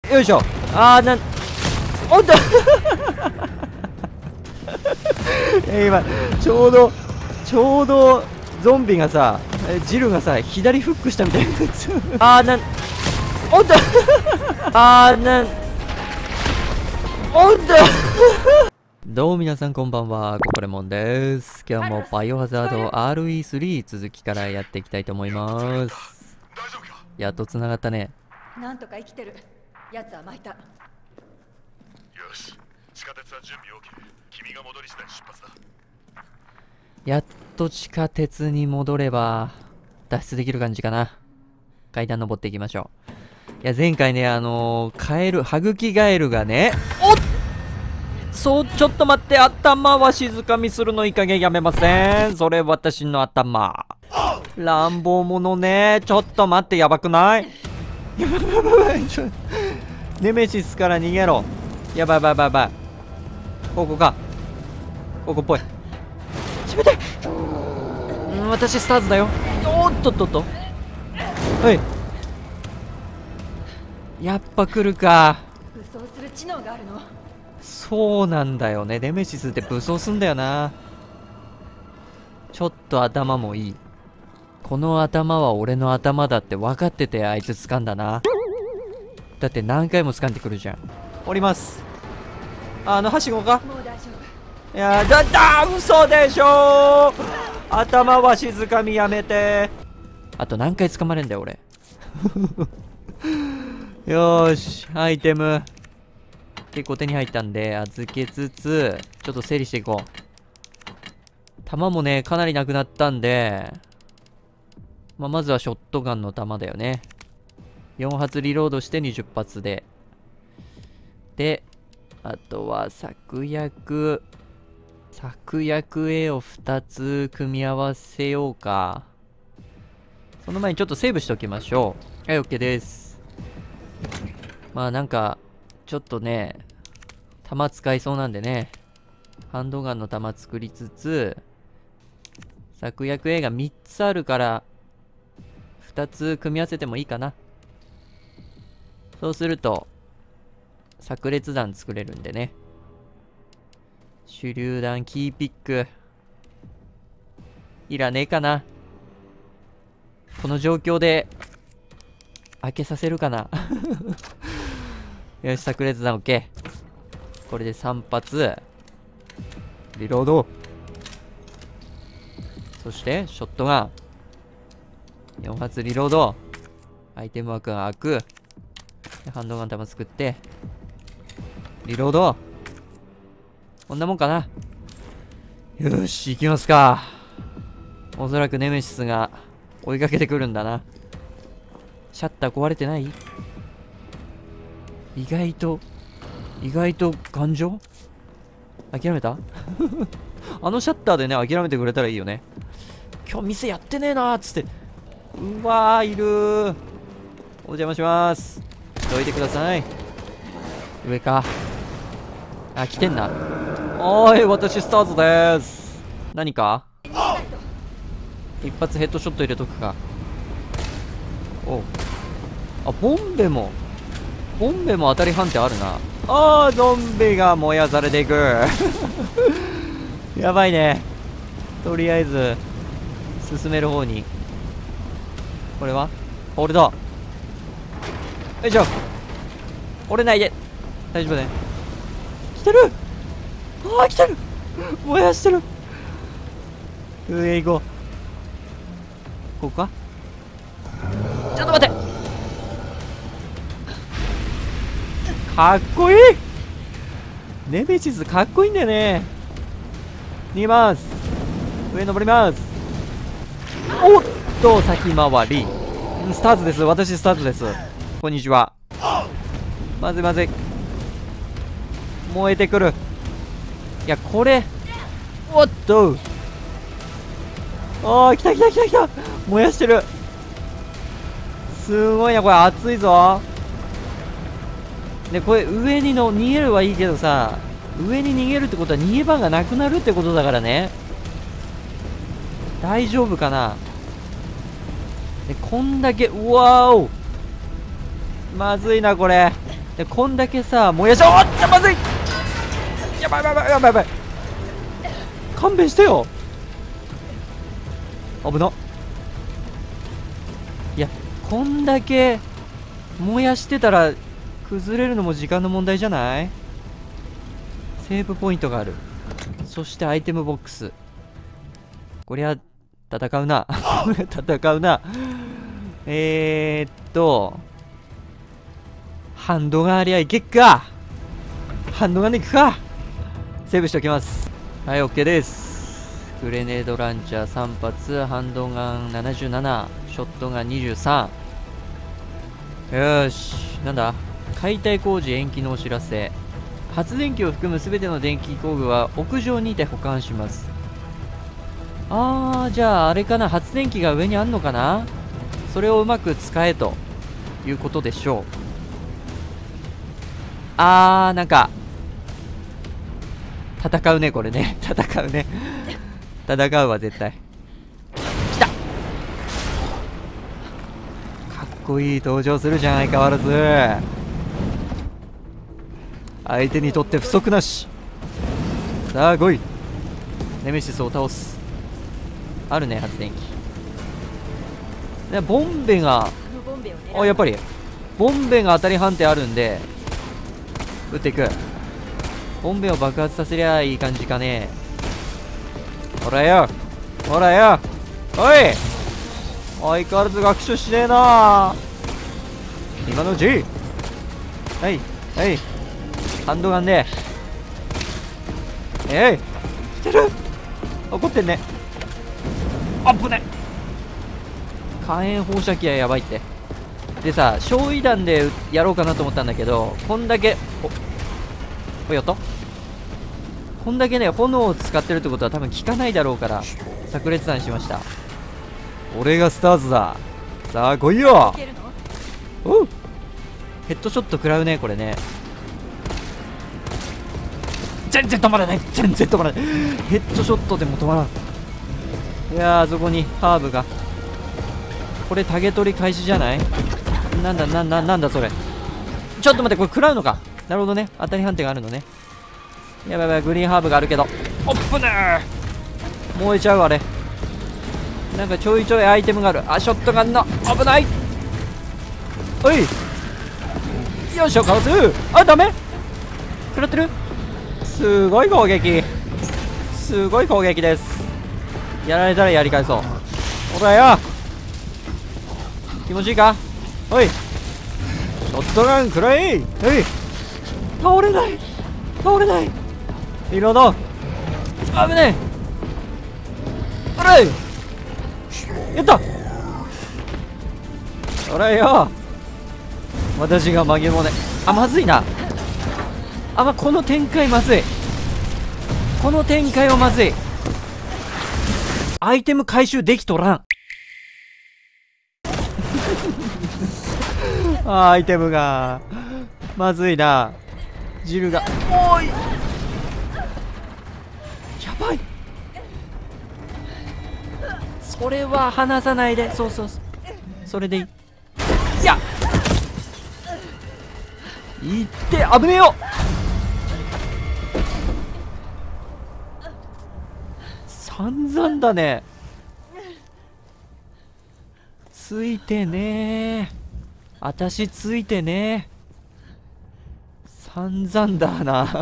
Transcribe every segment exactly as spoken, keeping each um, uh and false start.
よいしょ。あーなんおっと今ちょうどちょうどゾンビがさ、ジルがさ左フックしたみたいなあーなんおっとあーなんおっとどうも皆さんこんばんは、ココレモンです。今日もバイオハザード アールイースリー 続きからやっていきたいと思います。やっと繋がったね。 なんとか生きてる。やつは巻いた。よし、地下鉄は準備 OK。君が戻り次第出発だ。 やっと地下鉄に戻れば脱出できる感じかな。階段登っていきましょう。いや前回ね、あのー、カエル、ハグキガエルがね、おっそう、ちょっと待って、頭は静かみするのいい加減やめません。それ私の頭。乱暴者ね。ちょっと待って、やばくない？やばいやばいやばい。ちょネメシスから逃げろ。やばいやばいやばいやばい。ここか。ここっぽい。閉めて。うん、私スターズだよ。おっとっとっと。はい。やっぱ来るか。 武装する知能があるの。 そうなんだよね。ネメシスって武装すんだよな。ちょっと頭もいい。この頭は俺の頭だって分かっててあいつ掴んだな。だって何回も掴んでくるじゃん。降ります。あのはしごか。 もう大丈夫。 いやだだ嘘でしょ。頭は静かみやめて。あと何回掴まれんだよ俺よーし、アイテム結構手に入ったんで預けつつ、ちょっと整理していこう。弾もねかなりなくなったんで、まあ、まずはショットガンの弾だよね。よん発リロードしてにじゅっ発で。であとは策略策略 A をふたつ組み合わせようか。その前にちょっとセーブしておきましょう。はい OK です。まあなんかちょっとね弾使いそうなんでね、ハンドガンの弾作りつつ、策略 A がみっつあるからふたつ組み合わせてもいいかな。そうすると炸裂弾作れるんでね。手榴弾キーピックいらねえかな。この状況で開けさせるかなよし、炸裂弾 OK。 これでさん発リロード。そしてショットガンよん発リロード。アイテム枠が開く。ハンドガン弾作ってリロード。こんなもんかな。よし行きますか。おそらくネメシスが追いかけてくるんだな。シャッター壊れてない？意外と意外と頑丈？諦めたあのシャッターでね諦めてくれたらいいよね。今日店やってねえなーっつって。うわーいるー。お邪魔します。どいてください。上か。あ、来てんな。おーい、私スターズでーす。何か一発ヘッドショット入れとくか。おう。あ、ボンベもボンベも当たり判定あるな。あー、ゾンビが燃やされていくやばいね。とりあえず進める方に。これはホールド。よいしょ。折れないで大丈夫ね。来てる。あー来てる。燃やしてる。上行こう。ここか。ちょっと待って。かっこいい。ネメシスかっこいいんだよね。逃げます。上登ります。おっと先回り。スターズです。私スターズです。こんにちは。まずいまずい。燃えてくる。いやこれおっと。ああ来た来た来た来た。燃やしてる。すごいなこれ。熱いぞ。でこれ上にの逃げるはいいけどさ、上に逃げるってことは逃げ場がなくなるってことだからね。大丈夫かな。でこんだけうわーおまずいなこれ。 でこんだけさ燃やし、おっとまずい、やばいやばいやばいやばい、勘弁してよ、危な。いやこんだけ燃やしてたら崩れるのも時間の問題じゃない？セーブポイントがある。そしてアイテムボックス、こりゃ戦うな戦うな。えーっとハンドガンありゃいけっか、ハンドガンでいくか。セーブしておきます。はい OK です。グレネードランチャーさん発、ハンドガンななじゅうなな、ショットガンにじゅうさん。よーし、なんだ、解体工事延期のお知らせ。発電機を含むすべての電気工具は屋上にて保管します。あー、じゃああれかな、発電機が上にあんのかな、それをうまく使えということでしょう。あー、なんか戦うねこれね戦うね戦うわ絶対。来た、かっこいい登場するじゃん相変わらず。相手にとって不足なし。さあ来い、ネメシスを倒す。あるね発電機で、ボンベが、 あのボンベを狙う。 あ、やっぱりボンベが当たり判定あるんで撃っていく。ボンベを爆発させりゃいい感じかね。ほらよほらよ、おい、相変わらず学習しねえな。今のうち、はいはいハンドガンで、えい来てる、怒ってんね。あっぶね、火炎放射器はやばいって。でさ、焼夷弾でやろうかなと思ったんだけど、こんだけ、おおやった、こんだけね炎を使ってるってことは多分効かないだろうから炸裂弾しました。俺がスターズだ、さあ来いよ。 いけるの？ おう、ヘッドショット食らうねこれね。全然止まらない、全然止まらない、ヘッドショットでも止まらん。いやー、あそこにハーブが、これタゲ取り開始じゃない？なんだなんだなんだそれ、ちょっと待って、これ食らうのか。なるほどね、当たり判定があるのね。やばいやばい、グリーンハーブがあるけど、おっぶねー、燃えちゃうあれ。なんかちょいちょいアイテムがある。あ、ショットガンの危ない。おい、よいしょ、かわす。あ、ダメ、食らってる。すごい攻撃、すごい攻撃です。やられたらやり返そう。ほらよ、気持ちいいか。おい、ショットガン食らい。おい、倒れない、倒れない、リロード、危ねえ、おらい、やった、おらよ、私が紛れもね。あ、まずいなあ、ま、この展開まずい、この展開はまずい。アイテム回収できとらんあー、アイテムがまずいな。汁が、おーい、やばい、それは離さないで。そうそうそう、それでいい。いや、いって危ねえよ。散々だね、ついてねー、あたしついてねー、散々だな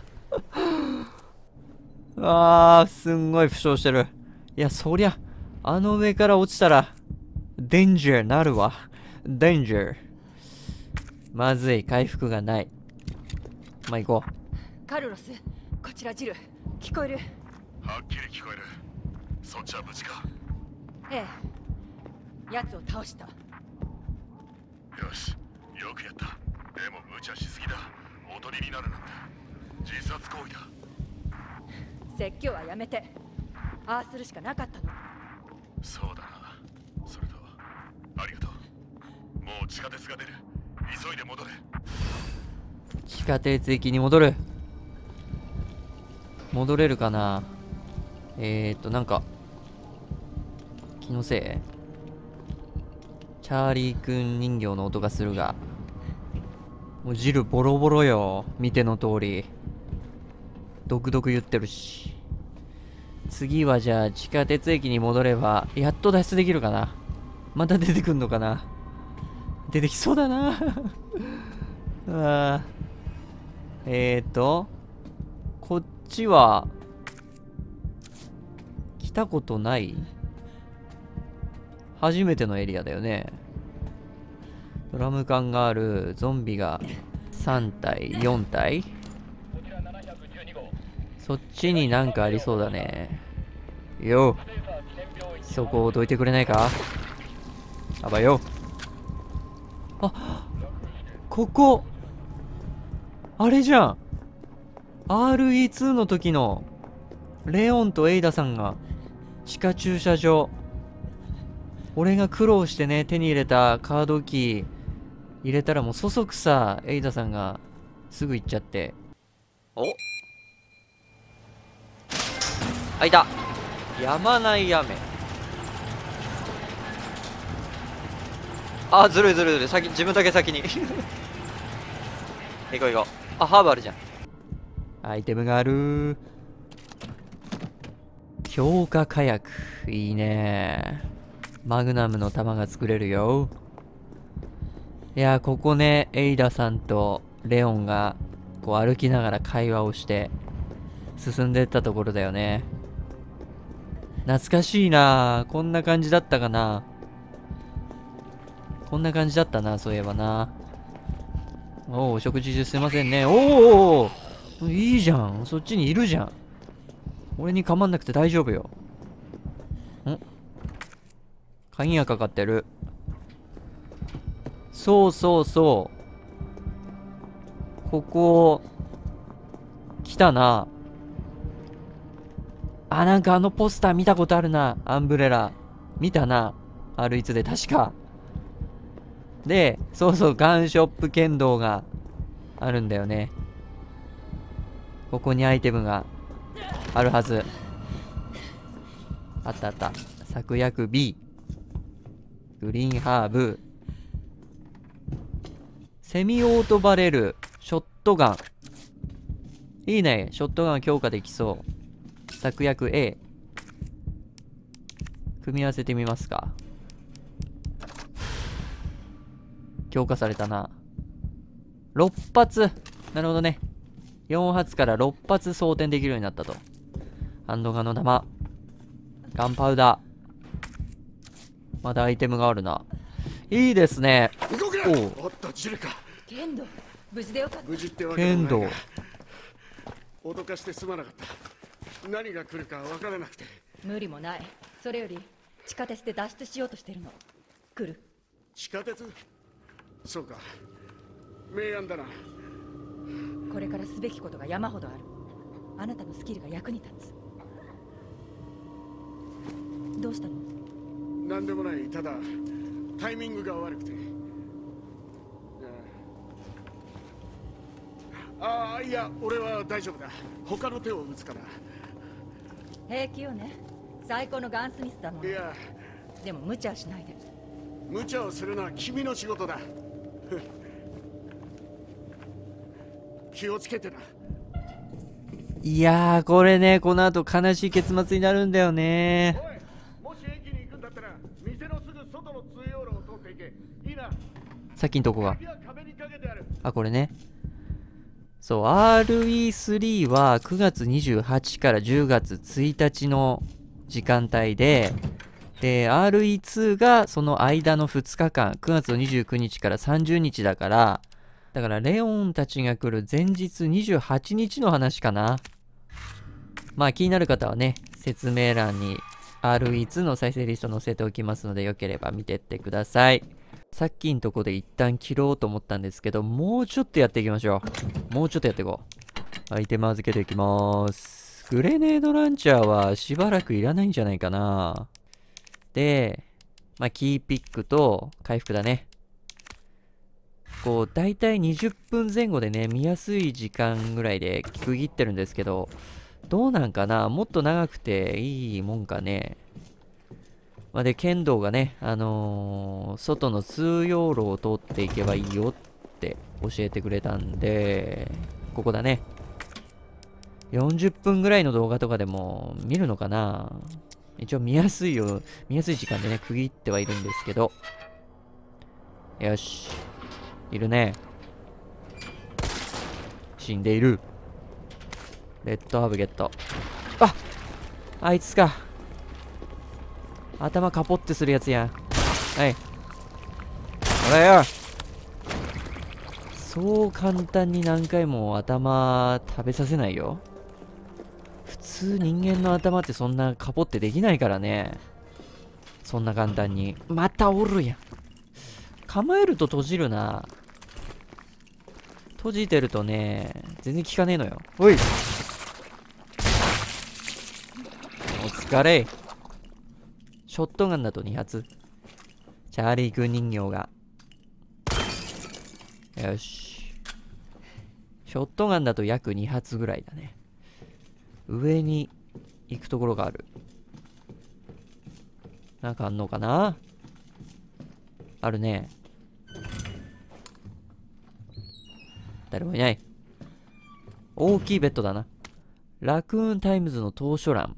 あー、すんごい負傷してる。いや、そりゃあの上から落ちたらデンジャーなるわ。デンジャー、まずい、回復がない。まあ行こう。 カルロス、こちらジル、聞こえる？ はっきり聞こえる。そっちは無事か。 ええ、奴を倒した。 よし、よくやった。でも無茶しすぎだ。おとりになるなんて自殺行為だ。 説教はやめて。ああするしかなかったの。 そうだな。それとありがとう。もう地下鉄が出る。急いで戻れ。 地下鉄駅に戻る。戻れるかな。えーっとなんか気のせい、チャーリーくん人形の音がするが、 もう汁ボロボロよ。見ての通り。毒々言ってるし。次はじゃあ地下鉄駅に戻れば、やっと脱出できるかな。また出てくんのかな。出てきそうだな。あーえーと、こっちは、来たことない初めてのエリアだよね。ドラム缶がある、ゾンビがさん体、よん体。そっちになんかありそうだね。よう、そこをどいてくれないか。あばよ。あ、ここ、あれじゃん。アールイーツー の時の、レオンとエイダさんが、地下駐車場。俺が苦労してね、手に入れたカードキー、入れたらもうそそくさ、エイダさんが、すぐ行っちゃって。お、あ、いた。やまない雨。あ、ずるいずるいずるい。先、自分だけ先に。行こう行こう。あ、ハーブあるじゃん。アイテムがある。強化火薬。いいね。マグナムの弾が作れるよ。いや、ここね、エイダさんとレオンが、こう歩きながら会話をして、進んでったところだよね。懐かしいな。こんな感じだったかな。こんな感じだったな、そういえばな。おお、お食事中すいませんね。おお、いいじゃん。そっちにいるじゃん。俺に構わなくて大丈夫よ。ん？鍵がかかってる。そうそうそう。ここ、来たな。あ、なんかあのポスター見たことあるな。アンブレラ。見たな。アールイーツー で確か。で、そうそう、ガンショップ剣道があるんだよね。ここにアイテムがあるはず。あったあった。策薬 B。グリーンハーブ。セミオートバレル。ショットガン。いいね。ショットガン強化できそう。策薬 A。組み合わせてみますか。強化されたな。ろっ発。なるほどね。よん発からろっ発装填できるようになったと。ハンドガンの弾。ガンパウダー。まだアイテムがあるな。いいですね。 おう。おっと、ジルか。 剣道、無事でよかった。 無事ってわけでもないが。 剣脅かしてすまなかった。何が来るかわからなくて。 無理もない。それより地下鉄で脱出しようとしてるの。来る？ 地下鉄？そうか。明暗だな。 これからすべきことが山ほどある。あなたのスキルが役に立つ。どうしたの？ 何でもない。ただタイミングが悪くて。ああ、いや、俺は大丈夫だ。他の手を打つから。 平気よね。最高のガンスミスだもん。 いや、 でも無茶はしないで。 無茶をするのは君の仕事だ。気をつけてな。 いやー、これね、この後悲しい結末になるんだよね。 おい、もし駅に行くんだったら店のすぐ外の通用路を通っていけ。いいな。 さっきんとこが。 鍵は壁にかけてある。 あ、これね。そう、アールイースリー はくがつにじゅうはちからじゅうがつついたちの時間帯で、で、アールイーツー がその間のふつかかん、くがつのにじゅうくにちからさんじゅうにちだから、だからレオンたちが来る前日にじゅうはちにちの話かな。まあ気になる方はね、説明欄に アールイーツー の再生リスト載せておきますので、よければ見てってください。さっきんとこで一旦切ろうと思ったんですけど、もうちょっとやっていきましょう。もうちょっとやっていこう。アイテム預けていきます。グレネードランチャーはしばらくいらないんじゃないかな。で、まあ、キーピックと回復だね。こう、だいたいにじゅっぷんぜん後でね、見やすい時間ぐらいで区切ってるんですけど、どうなんかな？もっと長くていいもんかね。まあ、で、剣道がね、あのー、外の通用路を通っていけばいいよっって教えてくれたんで、ここだね。よんじゅっぷんぐらいの動画とかでも見るのかな。一応見やすいよ、見やすい時間でね、区切ってはいるんですけど。よし。いるね。死んでいる。レッドハーブゲット。あ、あいつか。頭カポってするやつやん。はい。ほらよ。そう簡単に何回も頭食べさせないよ。普通人間の頭ってそんなカポってできないからね。そんな簡単に。またおるやん。構えると閉じるな。閉じてるとね、全然効かねえのよ。おい。お疲れ。ショットガンだとに発。チャーリー君人形が。よし。ショットガンだと約に発ぐらいだね。上に行くところがある。なんかあんのかな？あるね。誰もいない。大きいベッドだな。ラクーンタイムズの図書欄。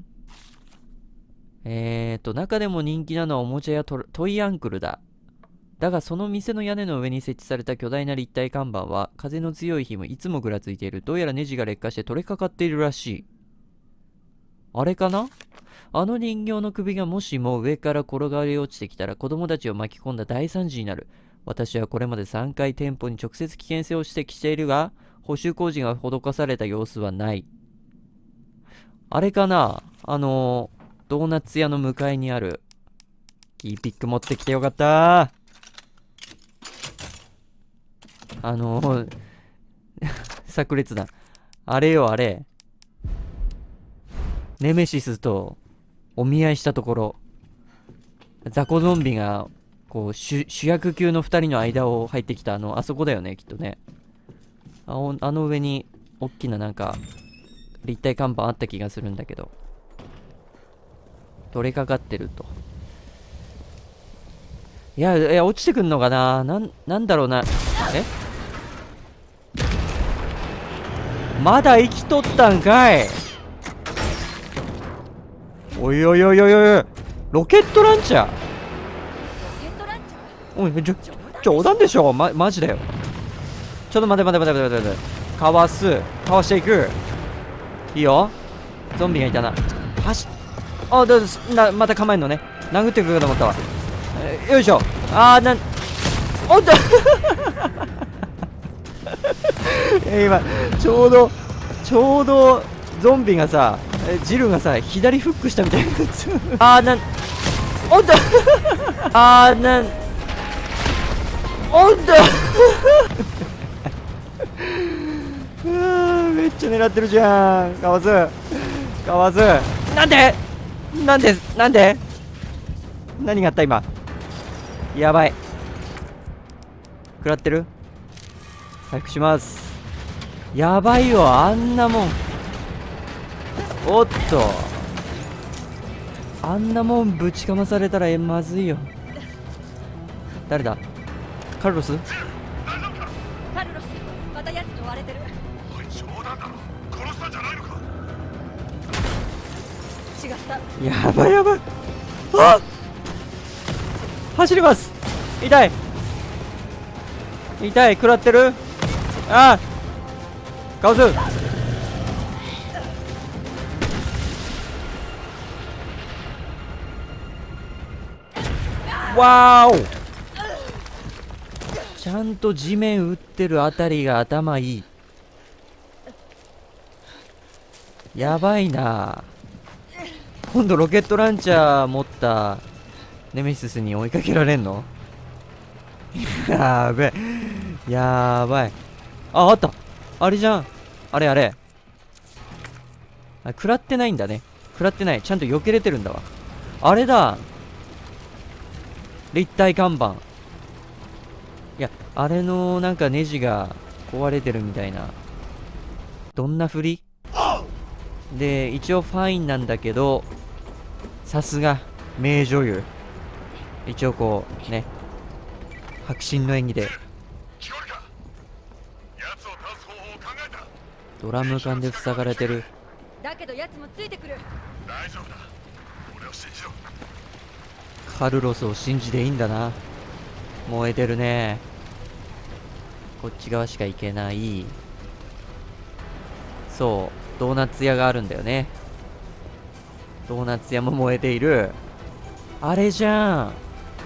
えーと、中でも人気なのはおもちゃやトトイアンクルだ。だがその店の屋根の上に設置された巨大な立体看板は風の強い日もいつもぐらついている。どうやらネジが劣化して取れかかっているらしい。あれかな？あの人形の首がもしも上から転がり落ちてきたら子供たちを巻き込んだ大惨事になる。私はこれまでさんかい店舗に直接危険性を指摘しているが、補修工事が施された様子はない。あれかな？あのー、ドーナツ屋の向かいにある。キーピック持ってきてよかったー。あのー、炸裂だ。あれよあれ。ネメシスとお見合いしたところ、ザコゾンビがこう 主, 主役級のふたりの間を入ってきたあのあそこだよね、きっとね。 あ, あの上に大きななんか立体看板あった気がするんだけど、取れかかってると。いやいや落ちてくんのかな。なんなんだろうな。えまだ生きとったんかい。おいおいおいおいおい、ロケットランチャー。 ロケットランチャー？ おい、ちょ、冗談でしょ、ま、マジだよ。ちょっと待て待て待て待て待て。かわす。かわしていく。いいよ。ゾンビがいたな。走っ。あ、だ、な、また構えんのね。殴ってくるかと思ったわ。えよいしょ。あー、なん、おっと今、ちょうど、ちょうど、ゾンビがさ、ジルがさ、左フックしたみたいなやつ。あー、なん、おっとあー、なん、おっとうわー、めっちゃ狙ってるじゃん。かわす。かわす。なんでなんでなんで何があった今。やばい。食らってる？回復します。やばいよ、あんなもん。おっと、あんなもんぶちかまされたらえまずいよ。誰だ？カルロス？ カルロス、また奴に追われてる。 おい、冗談だろ。殺したんじゃないのか。 違った。 やばいやばい。あっ、走ります。痛い痛い。食らってる。ああ、かわす。わーお、ちゃんと地面打ってるあたりが頭いい。やばいな。今度ロケットランチャー持ったネメシスに追いかけられんの？やべえ、やばい。あ、あった。あれじゃん。あれあれ。あ、食らってないんだね。食らってない。ちゃんと避けれてるんだわ。あれだ。立体看板。いや、あれのなんかネジが壊れてるみたいな。どんな振りで、一応ファインなんだけど、さすが名女優。一応こうね、迫真の演技で。 聞こえるか？ 考えた。 ドラム缶で塞がれてる。 だけど奴もついてくる。 大丈夫だ。俺を信じろ。 カルロスを信じていいんだな。燃えてるね。こっち側しか行けない。そう、ドーナツ屋があるんだよね。ドーナツ屋も燃えている。あれじゃん。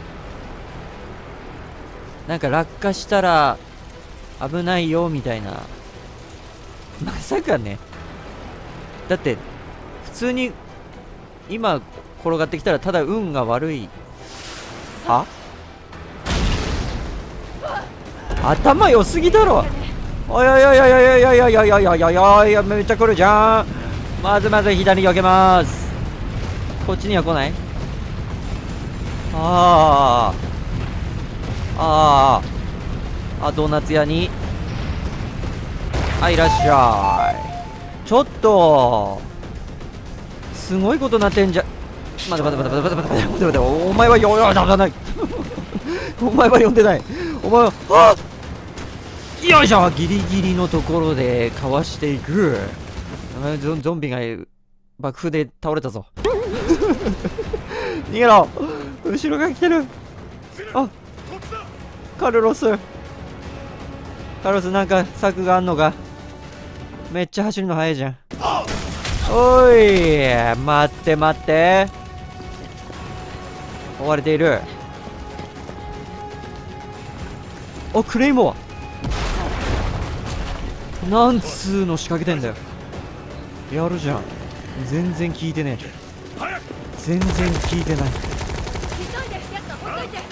なんか落下したら危ないよみたいな。まさかね。だって普通に今転がってきたらただ運が悪い。は？頭良すぎだろ。おいおいおいおいおいおいおいおいおいおいおいおいおい、めっちゃ来るじゃん。まずまず左に避けます。こっちには来ない。あああああ、ドーナツ屋にあ、いらっしゃい。ちょっとすごいことなってんじゃ。待て待て待て待て待て待て待て待て、お前はよよだないお前は呼んでない。お前はあっ、よいしょ。ギリギリのところでかわしていく。ゾンゾンビが爆風で倒れたぞ逃げろ。後ろが来てる。あ、カルロスカルロス、なんか策があんのか。めっちゃ走るの速いじゃん。おい、待って待って、追われている。お、クレイモアなんつうの仕掛けてんだよ。やるじゃん。全然効いてねえ。全然効いてない。 急いで、やつほっといて。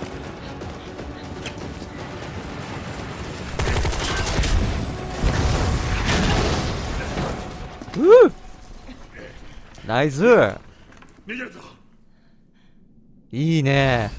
ううナイス。 逃げるぞ。 いいね。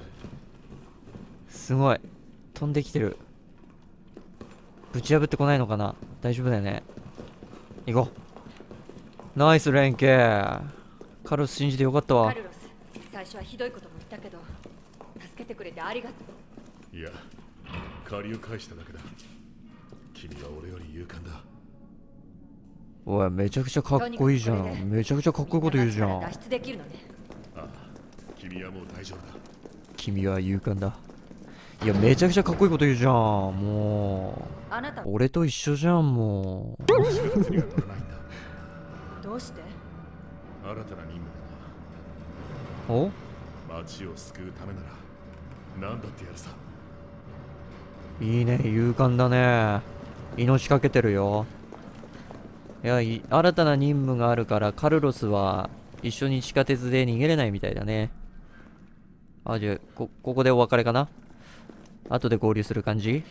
すごい飛んできてる。ぶち破ってこないのかな。大丈夫だよね。行こう。ナイス連携。カルロス信じてよかったわ。 カルロス、最初はひどいことも言ったけど助けてくれてありがとう。 いや、借りを返しただけだ。君は俺より勇敢だ。 おい、めちゃくちゃかっこいいじゃん。めちゃくちゃかっこいいこと言うじゃん。 脱出できるのね。 ああ、君はもう大丈夫だ。 君は勇敢だ。いや、めちゃくちゃかっこいいこと言うじゃん。もあなたう俺と一緒じゃん。もう死が手には取らないんだ。 どうして？ 新たな任務だおな。町を救うためなら何だってやるさ。 いいね、勇敢だね。命かけてるよ。いや、い新たな任務があるからカルロスは一緒に地下鉄で逃げれないみたいだね。あ、じゃあこここでお別れかな。後で合流する感じ。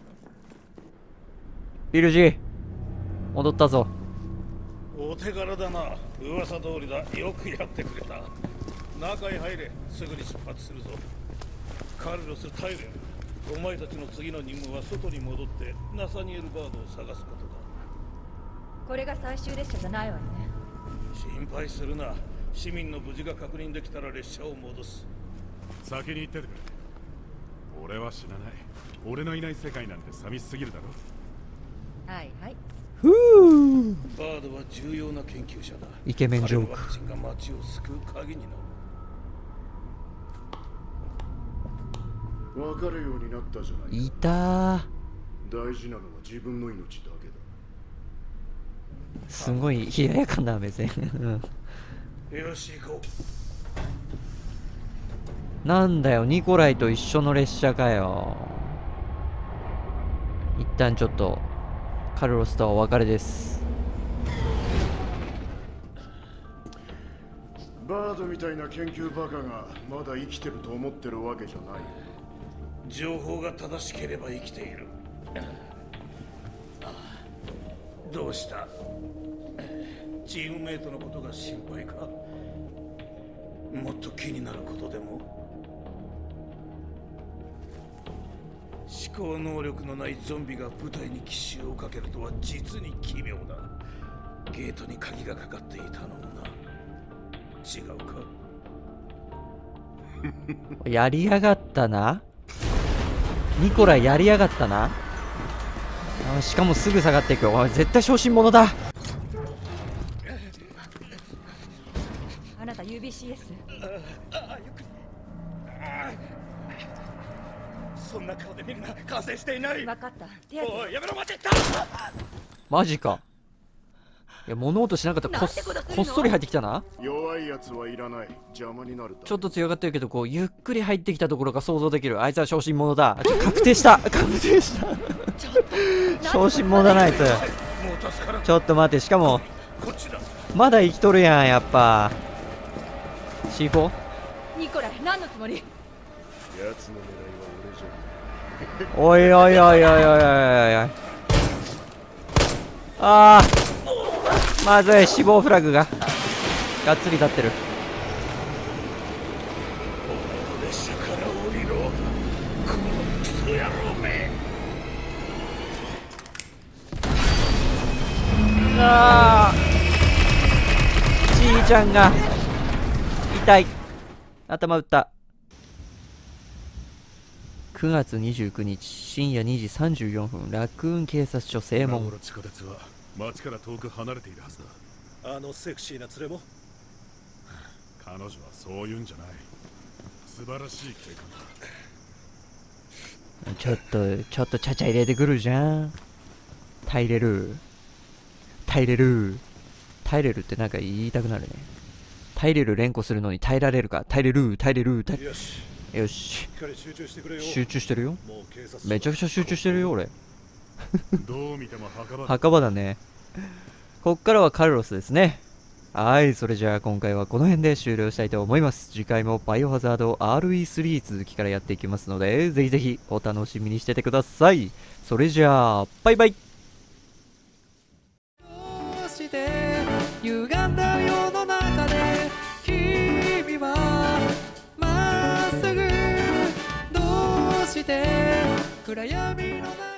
ビルジー戻ったぞ。 お手柄だな。噂通りだ。よくやってくれた。中へ入れ。すぐに出発するぞ。カルロス・タイレン、お前たちの次の任務は外に戻ってナサニエル・バードを探すことだ。 これが最終列車じゃないわよね。 心配するな。市民の無事が確認できたら列車を戻す。 先に行っててくれ。俺は死なない。俺のいない世界なんて寂しすぎるだろ。 はいはい。 ふう。 バードは重要な研究者だ。 イケメンジョーク。 彼のワクチンが街を救う鍵になる。 分かるようになったじゃない。 いたー。 大事なのは自分の命だけだ。 すごい冷ややかな目線よし行こう。なんだよ、ニコライと一緒の列車かよ。一旦ちょっとカルロスとはお別れです。 バードみたいな研究バカがまだ生きてると思ってるわけじゃない。 情報が正しければ生きている。どうした？チームメイトのことが心配か？もっと気になることでも？思考能力のないゾンビが部隊に奇襲をかけるとは実に奇妙だ。ゲートに鍵がかかっていたのもな。違うか？ やりやがったな。ニコラやりやがったな。 あ、しかもすぐ下がっていくよ。おい絶対小心者だ。 あなた ユービーシーエス？ そんな顔で見るな。完成していない。 分かった。手当て。 おいやめろ、待てった。 マジか。いや物音しなかったらこっなんてことするのこっそり入ってきたな。 弱いやつはいらない。邪魔になるちょっと強がってるけど、こうゆっくり入ってきたところが想像できる。あいつは小心者だ。ちょ確定した確定した小心者だなあいつ。 もう助からん。 ちょっと待って、しかもこっちだ。 まだ生きとるやん。やっぱ シーフォー？ ニコライ、何のつもり？ やつの狙いは俺じゃ。 おいおいおいおいおいおいおいおい。あーまずい。死亡フラグががっつり立ってる。 列車から降りろ。このクソ野郎め。 あーじいちゃんが痛い。頭打った。くがつにじゅうくにち深夜にじさんじゅうよんぷん、ラクーン警察署正門。 地下鉄は町から遠く離れているはずだ。 あのセクシーな連れも。 彼女はそういうんじゃない。素晴らしい計画だ。 ちょっとちょっとちゃちゃ入れてくるじゃん。耐えれる耐えれる耐えれるってなんか言いたくなるね。耐えれる連呼するのに耐えられるか。耐えれる耐えれる耐えよし。 よししっかり集中してくれよ。 集中してるよ。 もう警察めちゃくちゃ集中してるよ俺。 どう見ても墓場だ。 墓場だね。こっからはカルロスですね。はい、それじゃあ今回はこの辺で終了したいと思います。次回もバイオハザード アールイースリー 続きからやっていきますので、ぜひぜひお楽しみにしててください。それじゃあバイバイ。 どうして歪んだ世の中で君はまっすぐどうして暗闇の中